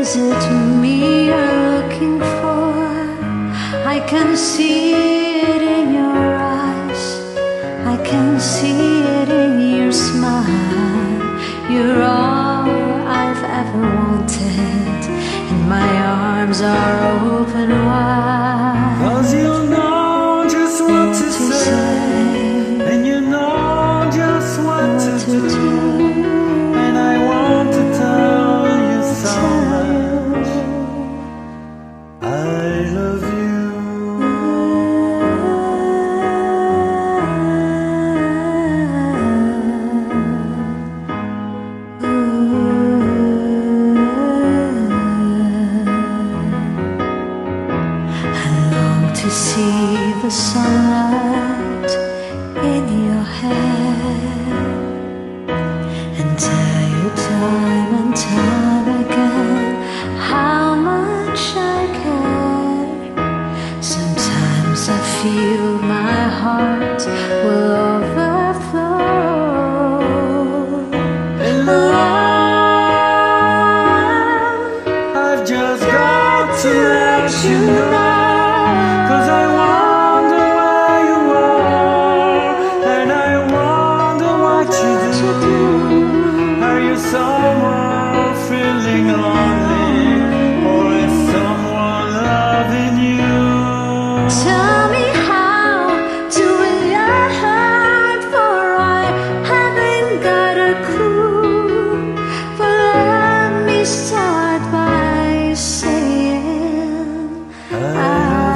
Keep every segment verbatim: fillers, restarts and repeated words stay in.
Is it me you're looking for? I can see it in your eyes, I can see it in your smile. You're all I've ever wanted, and my arms are open wide. 'Cause you know just what to, to say, say, and you know just what, what to, to do. do. And I want to tell you so much I love you. To see the sunlight in your hair and tell you time and time again how much I care. Sometimes I feel my heart will overflow. In love, I've just got to let you know. 'Cause I wonder where you are, and I wonder what you do. Are you someone feeling lonely, or is someone loving you? Tell me how to win your heart, for I haven't got a clue. But let me start by saying I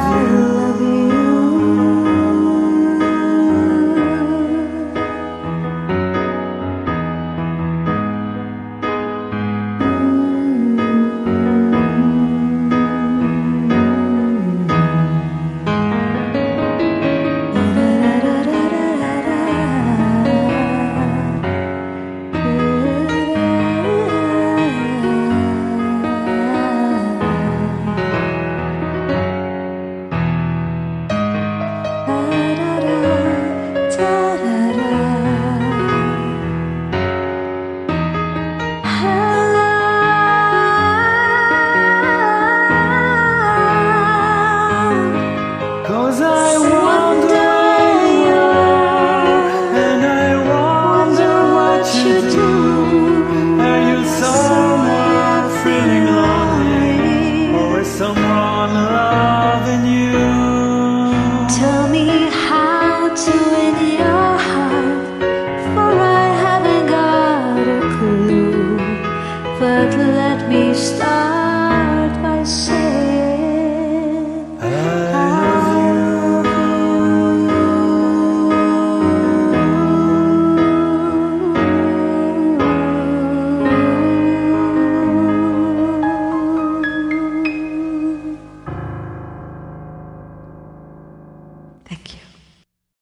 someone loving you. Tell me how to win your heart, for I haven't got a clue. But let me start by saying I love you. Thank you.